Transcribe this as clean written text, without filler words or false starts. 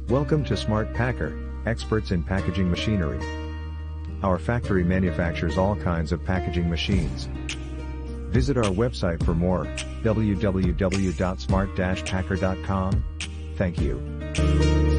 Welcome to Smart Packer, experts in packaging machinery. Our factory manufactures all kinds of packaging machines. Visit our website for more, www.smart-packer.com. Thank you.